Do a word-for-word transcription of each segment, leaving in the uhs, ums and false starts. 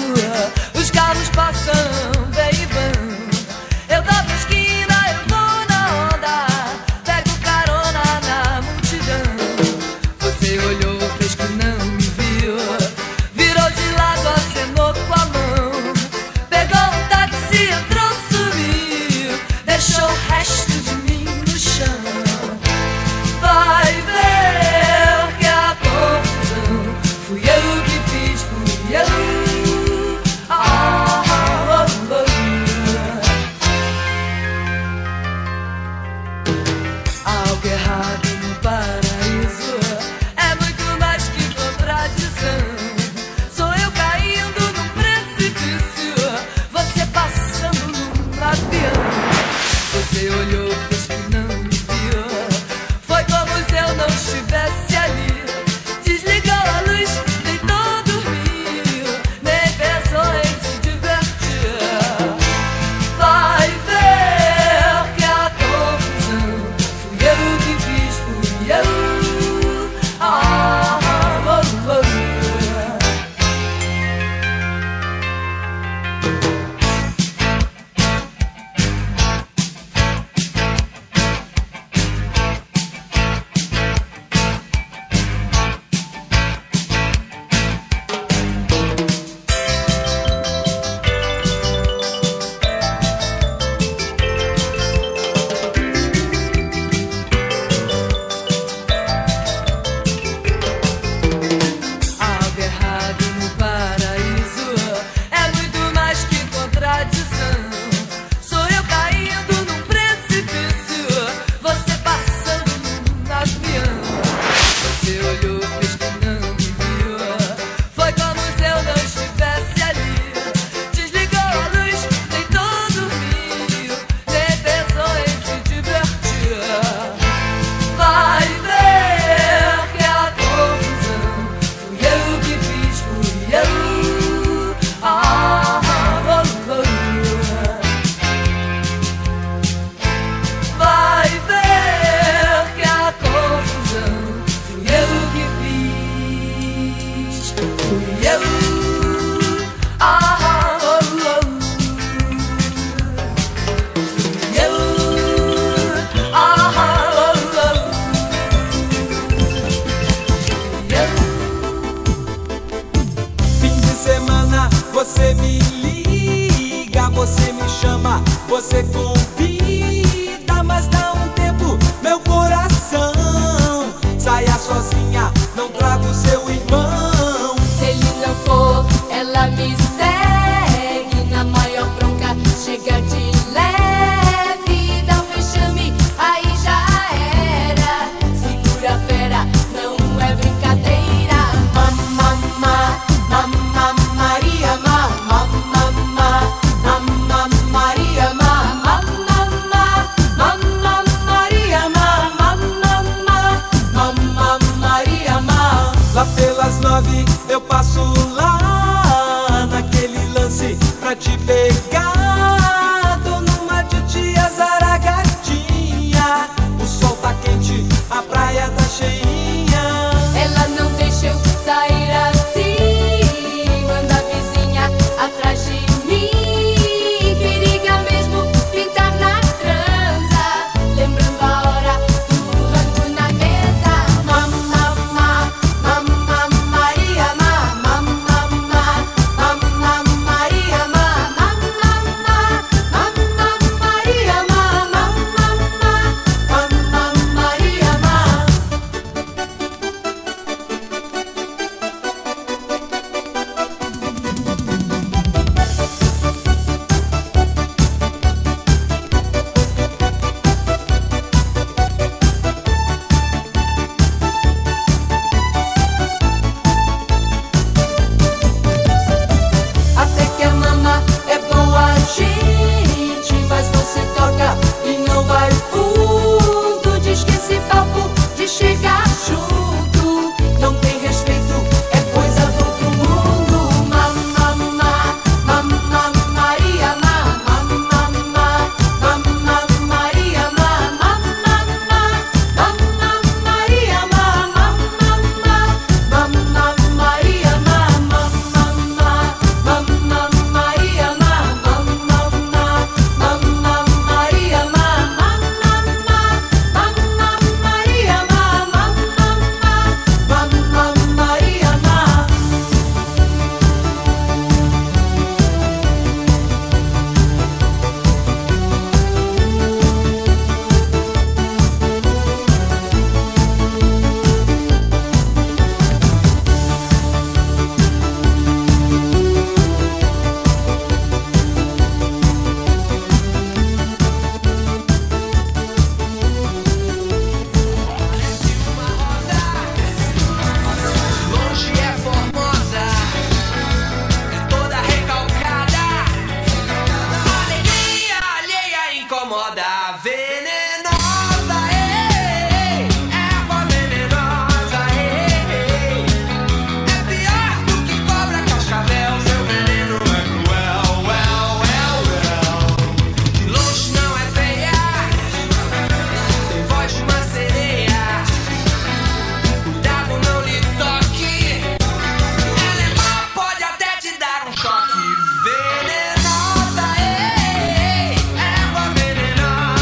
Os carros passam, vem e vão. Eu dou pra esquina, eu vou na onda, pego carona na multidão. Você olhou, fez que não me viu, virou de lado, acenou com a mão. Pegou um táxi, entrou, sumiu, deixou o resto de mim no chão. Vai ver que a confusão fui eu que fiz, fui eu. Ah, oh, oh, oh. Algo errado no paraíso é muito mais que contradição. Sou eu caindo num precipício, você passando num avião. Você olhou, fez que não me viu, foi como se eu não estivesse ali. Desligou a luz, deitou, dormiu, nem pensou em se divertir. Vai ver que a confusão fui eu que fiz, fui eu. Ah, oh, oh. Algo errado no paraíso é muito mais que contradição. Sou eu caindo num precipício, você passando num avião. Você olhou, fez que não me viu, foi como se eu não estivesse ali. Desligou a luz, deitou, dormiu, nem pensou em se divertir. Vai ver que a confusão fui eu que fiz, fui eu. Ah, oh, oh. Vai ver que a confusão fui eu que fiz, fui eu. Ah, oh, oh. Fui eu. Ah, oh, oh. Fim de semana, você me liga, você me chama, você convida, mas dá um tempo, meu coração. Saia sozinha, não trago seu irmão. Se ele não for, ela me segue na maior bronca, chega de leve, dá um vexame, aí já era. Segura a fera, não é brincadeira. Mamma, mamma, Maria, mamma, mamma, Maria, mamma, foda, venenosa, ei, erva venenosa, ei, é pior do que cobra cascavel, seu veneno é cruel, well, well, well. De longe não é feia, tem voz de uma sereia, cuidado não lhe toque, ela é má, pode até te dar um choque, venenosa, ei, erva venenosa.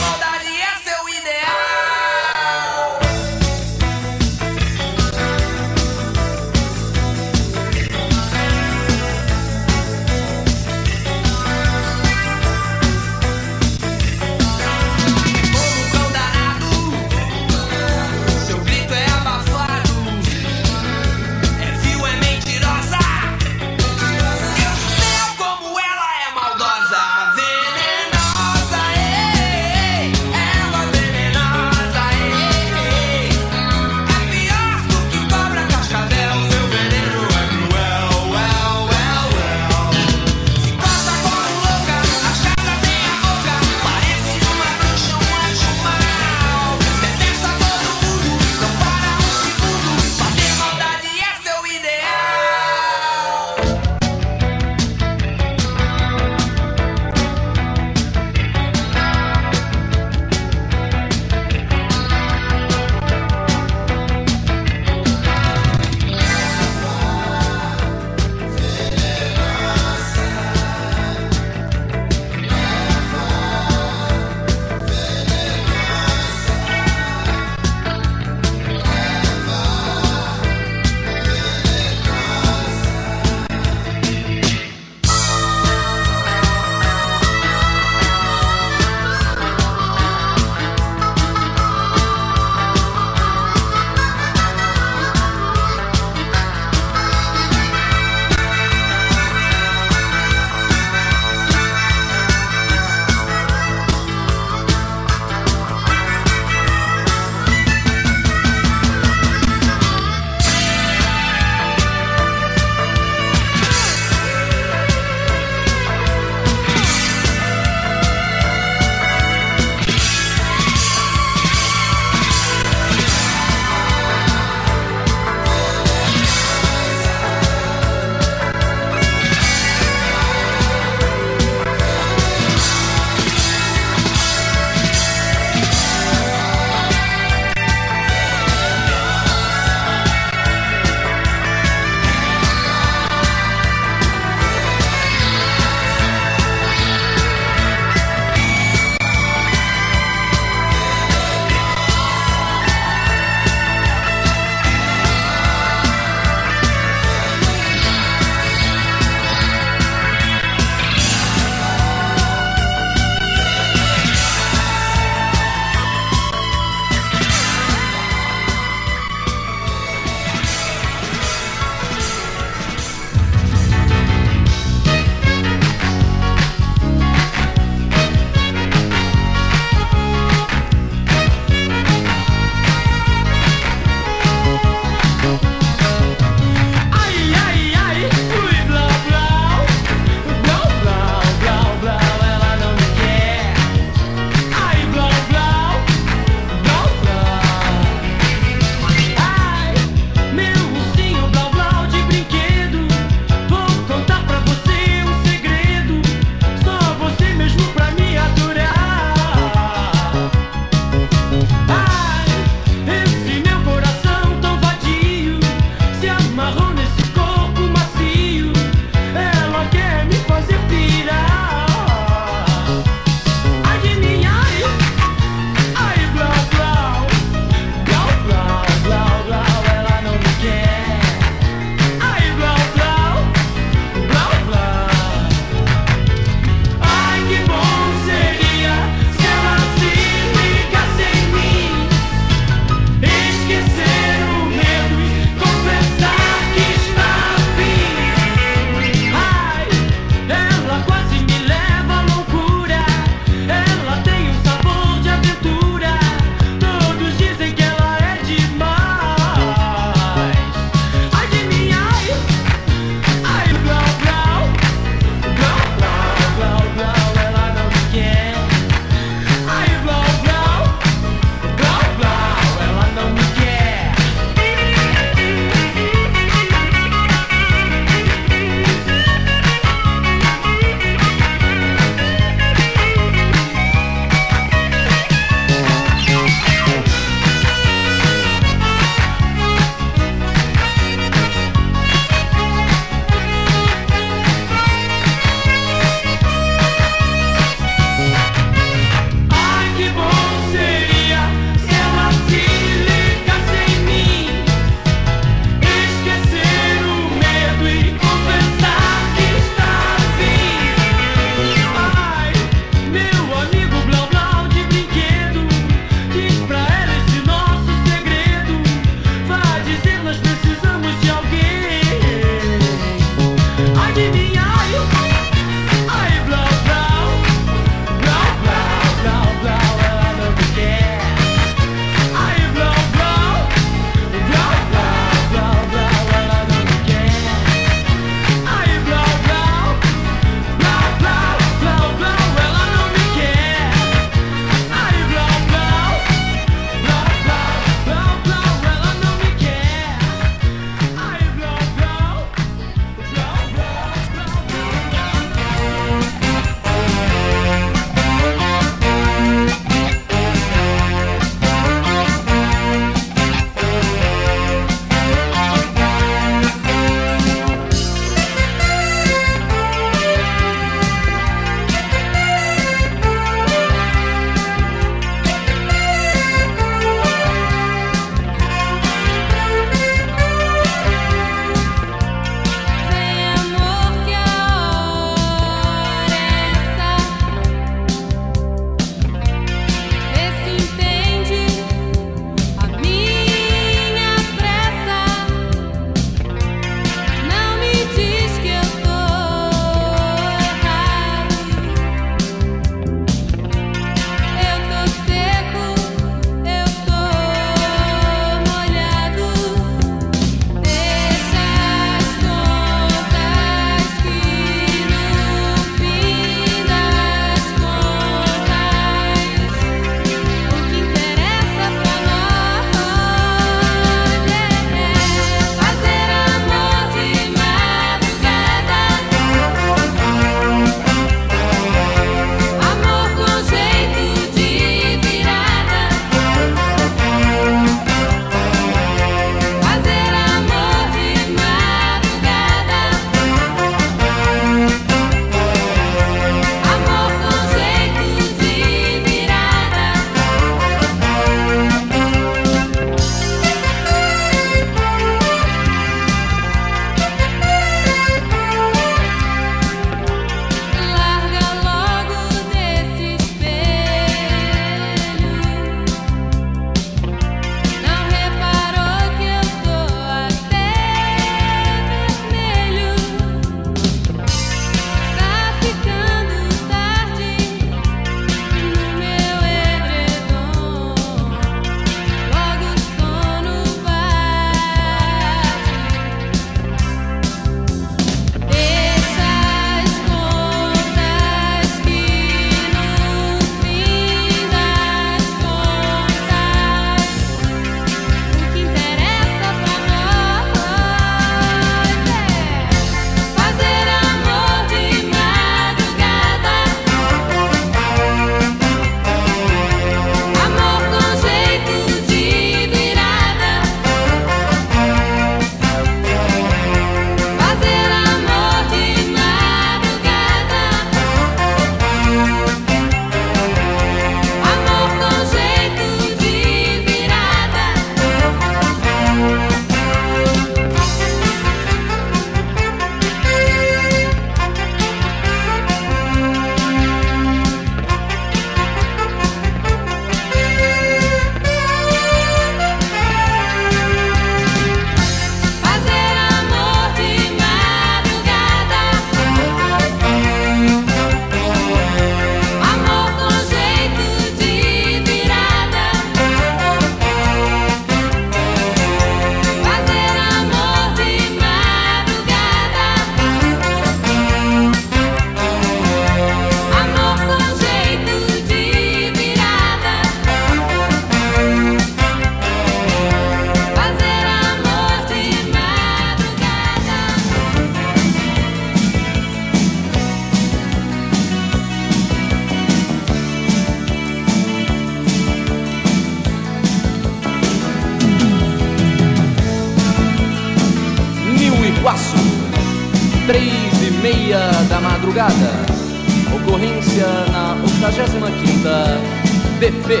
três e meia da madrugada. Ocorrência na octagésima quinta B P.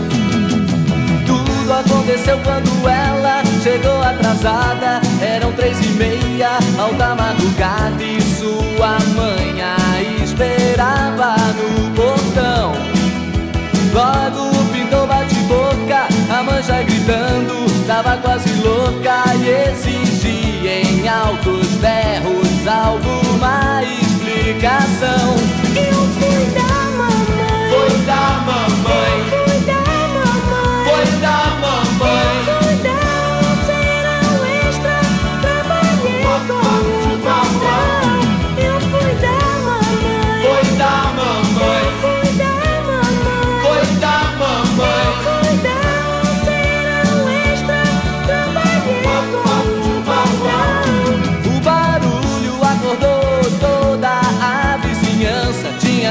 Tudo aconteceu quando ela chegou atrasada. Eram três e meia, alta madrugada, e sua mãe a esperava no portão. Logo pintou bate-boca, a mãe já gritando, tava quase louca e exigia em altos berros algo.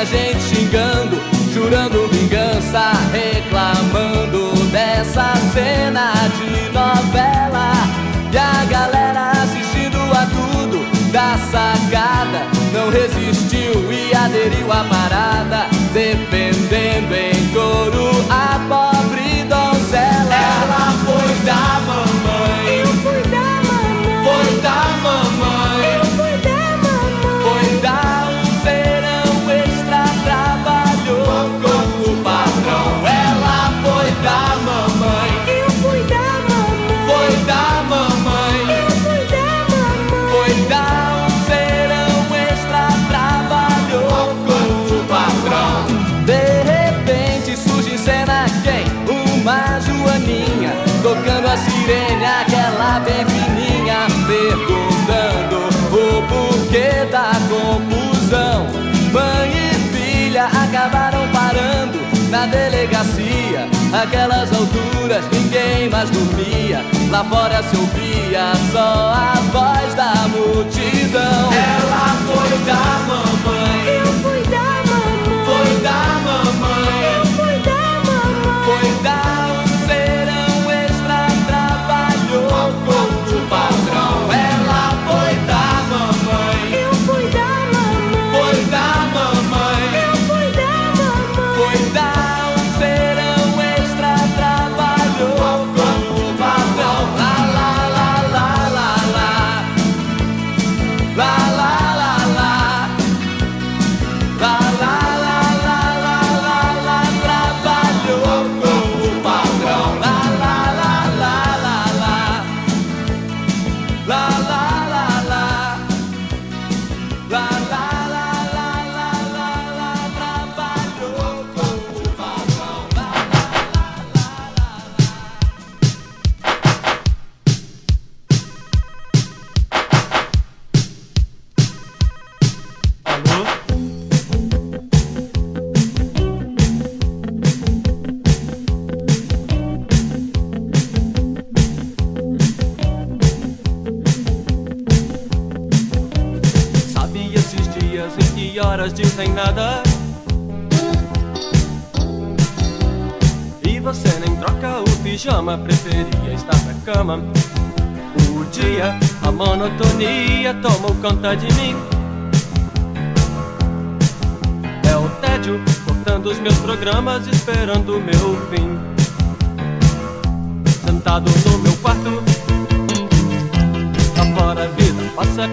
gente xingando, jurando vingança, reclamando dessa cena de novela. E a galera assistindo a tudo da sacada não resistiu e aderiu à parada, defendendo em coro a pobre donzela. Ela foi da mamãe, Eu fui da mamãe, foi da mamãe, eu fui da mamãe. foi dar um verão extra, trabalhou com o patrão. Ela foi da mamãe, Eu fui da mamãe, foi da mamãe, eu fui da mamãe. foi dar um verão extra, trabalhou com o patrão. De repente surge em cena quem? Uma joaninha, tocando a sirene, aquela bem fininha, perguntando o porquê da confusão. Mãe e filha acabaram parando na delegacia. Aquelas alturas ninguém mais dormia, lá fora se ouvia só a voz da multidão. Ela foi da mamãe, Eu fui da mamãe, foi da mamãe, eu fui da mamãe. foi dar um verão extra, trabalhou com o patrão. Ela foi da mamãe, Eu fui da mamãe, foi da mamãe, eu fui da mamãe. foi dar um verão extra, trabalhou com o patrão. Lá, lá, lá, lá, lá, lá, lá, lá, lá, lá, lá, lá, lá, lá, lá, lá, trabalhou com o patrão. Lá, lá, lá, lá, lá, lá, lá, lá, lá, lá, lá, lá, lá, lá, lá, lá, trabalhou com o patrão. Lá, Alô? Sabe esses dias em que horas dizem nada? E você nem troca o pijama, preferia estar na cama. O dia, a monotonia tomou conta de mim. É o tédio, cortando os meus programas, esperando o meu fim. Sentado no meu quarto, lá fora a vida passa.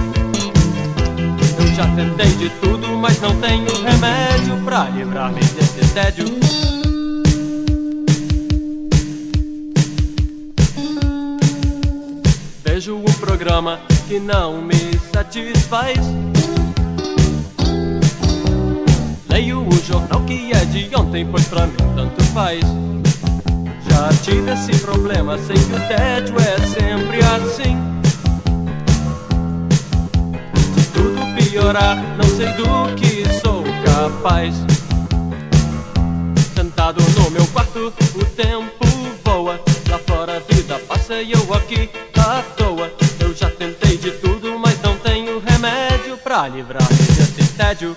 Eu já tentei de tudo, mas não tenho remédio pra livrar-me desse tédio. Vejo um programa que não me satisfaz. Leio o jornal que é de ontem, pois pra mim tanto faz. Já tive esse problema, sei que o tédio é sempre assim. Se tudo piorar, não sei do que sou capaz. Sentado no meu quarto, o tempo voa. Lá fora a vida passa e eu aqui à toa. Eu já tentei de tudo, mas não tenho remédio pra livrar-me desse tédio.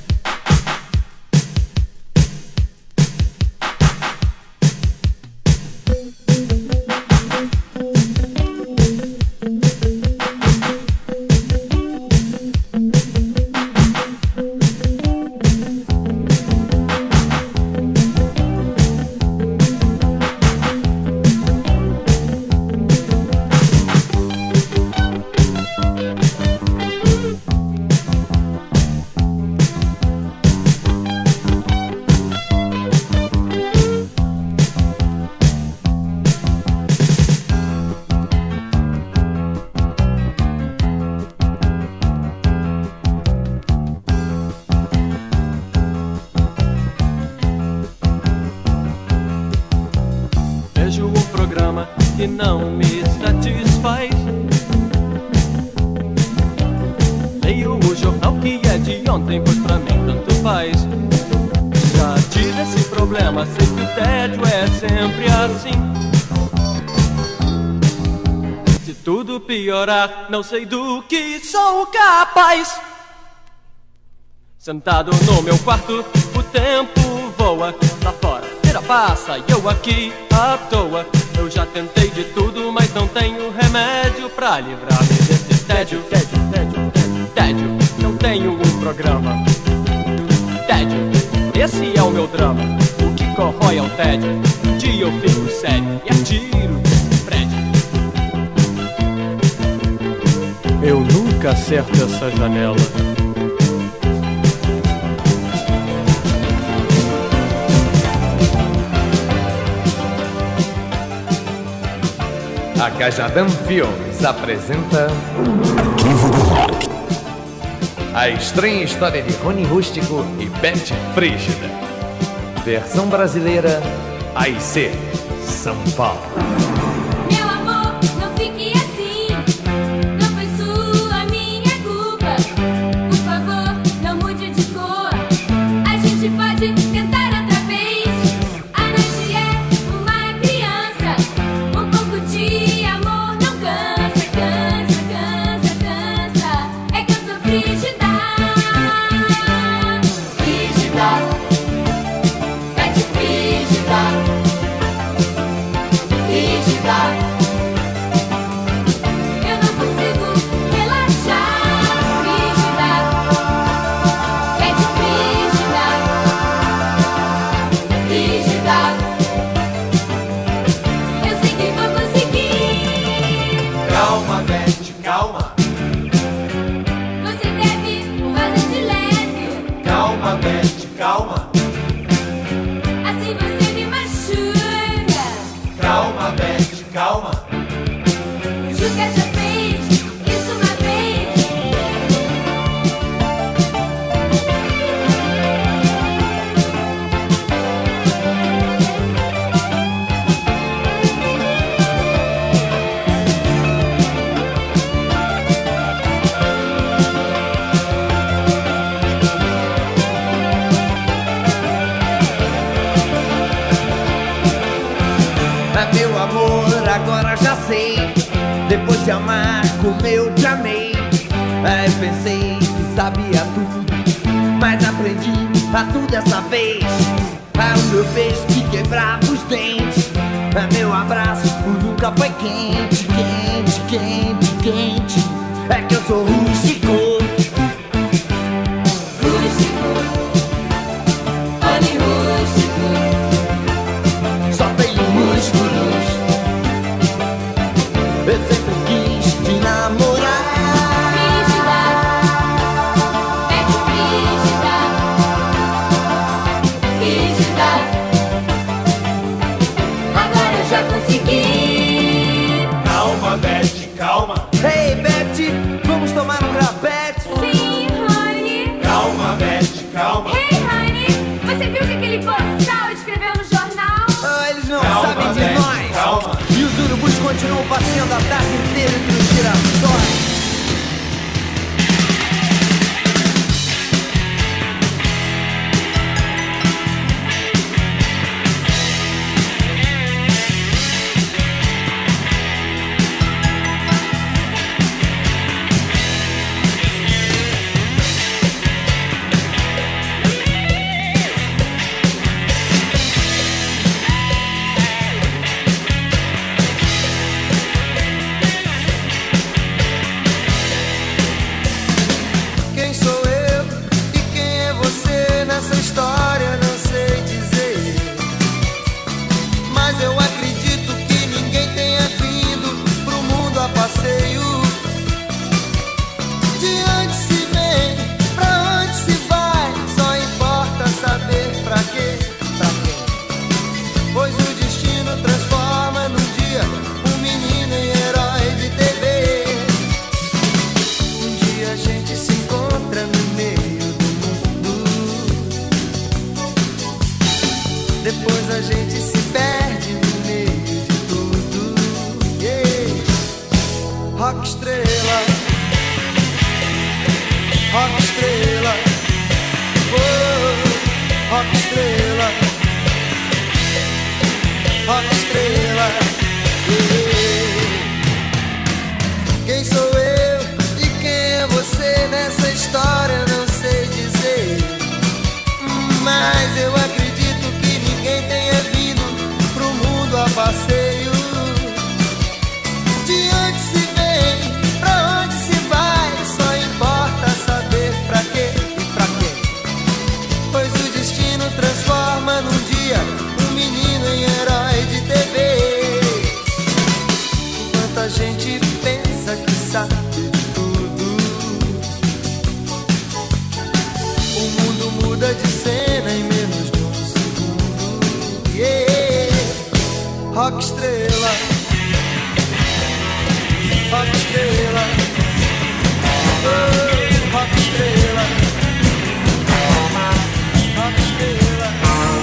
Vejo um programa que não me satisfaz. Leio o jornal que é de ontem, pois pra mim tanto faz. Já tive esse problema, sei que o tédio é sempre assim. Se tudo piorar, não sei do que sou capaz. Sentado no meu quarto, o tempo voa. Lá fora, feira passa e eu aqui à toa. Eu já tentei de tudo, mas não tenho remédio pra livrar-me desse tédio. Tédio, tédio, tédio, tédio. Não tenho um programa. Tédio, esse é o meu drama. O que corrói é o tédio. Um dia eu fico sério e atiro desse prédio. Eu nunca acerto essa janela. A Cajadão Filmes apresenta a estranha história de Rony Rústico e Beth Frígida. Versão brasileira, A I C, São Paulo. Meu amor, não fique assim. Não foi sua minha culpa. Por favor, não mude de cor. A gente pode tentar outra vez. A noite é uma criança. Um pouco de amor não cansa, cansa, cansa, cansa. É que eu sou frígida. Frígida. Beth frígida. Frígida. Eu não consigo relaxar. Frígida. Beth frígida. Frígida. Eu sei que vou conseguir. Calma, Beth, calma. Você deve fazer de leve. Calma, Beth, calma. Assim você me machuca. Calma, Beth, calma. O Juca já fez isso uma vez. Ah, meu amor, agora já sei. Depois de amar como eu te amei. Ah, eu pensei que sabia tudo, mas aprendi a tudo dessa vez. Ah, o meu beijo que quebrava os dentes. Ah, meu abraço nunca foi quente, quente, quente, quente. É que eu sou rústico. Rústico. Rony rústico. Só tenho músculos. Eu sempre quis te namorar. Frígida. Beth frígida. Frígida. Agora eu já consegui. Calma, Beth, calma. Hey, Beth, vamos tomar um grapete? Sim, Rony. Calma, Beth, calma. Hey, Rony. Você viu que aquele boçal escreveu no jornal? Ah, eles não Calma, sabem de Beth, nós. calma. E os urubus continuam passeando a tarde inteira entre os girassóis. Quem sou eu e quem é você nessa história? Não sei dizer. Mas eu acredito que ninguém tenha vindo pro mundo a passeio. De onde se vem, pra onde se vai, só importa saber pra quê, pra quem. Pois o destino transforma num dia um menino em herói de T V. Um dia a gente se encontra no meio do mundo. Depois a gente se perde no meio de tudo. Yeah. Rock estrela, rock estrela, oh, rock estrela, rock estrela. Yeah. Quem sou eu e quem é você nessa história? Não sei dizer. muda de cena em menos de um segundo. Yeah. Rock estrela, rock estrela, oh, rock estrela, rock estrela.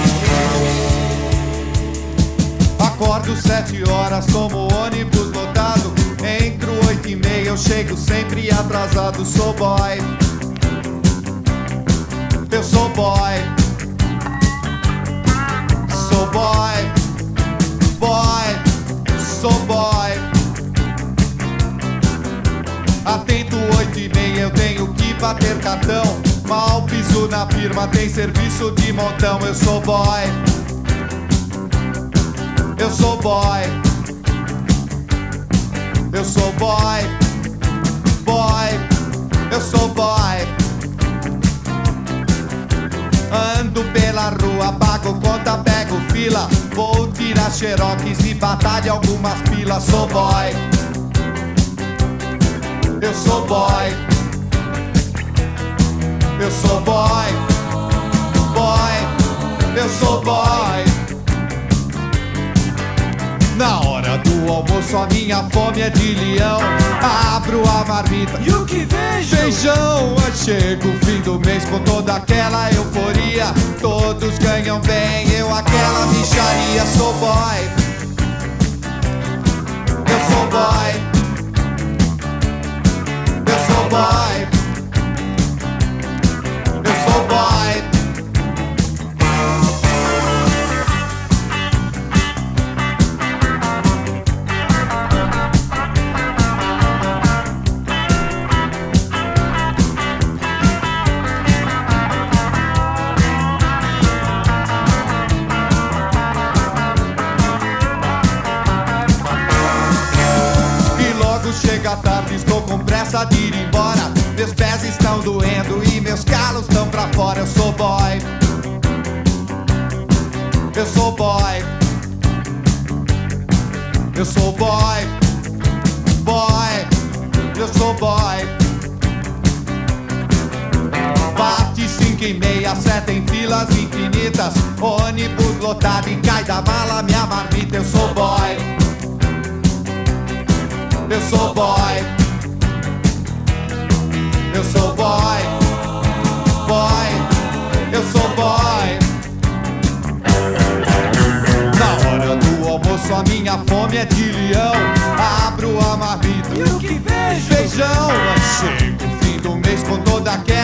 Acordo sete horas, tomo ônibus lotado. Entro oito e meia, eu chego sempre atrasado. Sou boy, eu sou boy, sou boy, boy, sou boy. Atento oito e meia, eu tenho que bater cartão. Mal piso na firma, tem serviço de montão. Eu sou boy, eu sou boy, eu sou boy, boy, eu sou boy. Ando pela rua, pago conta, pego fila. Vou tirar xerox e batalha algumas pilas. Sou boy, eu sou boy, eu sou boy, boy, eu sou boy. Na hora do almoço a minha fome é de leão. Abro a marmita E o que vejo? feijão. Chega o fim do mês com toda aquela euforia. Todos ganham bem, eu aquela micharia. Sou boy, eu sou boy, eu sou boy, eu sou boy. Chega tarde, estou com pressa de ir embora. Meus pés estão doendo e meus calos estão pra fora. Eu sou boy, eu sou boy, eu sou boy, boy, eu sou boy. Bate cinco e meia, sete em filas infinitas. Ônibus lotado e cai da mala minha marmita. Eu sou boy, eu sou boy, eu sou boy, boy, eu sou boy. Na hora do almoço a minha fome é de leão. Abro a marmita E o que vejo? feijão. Chega o fim do mês com toda aquela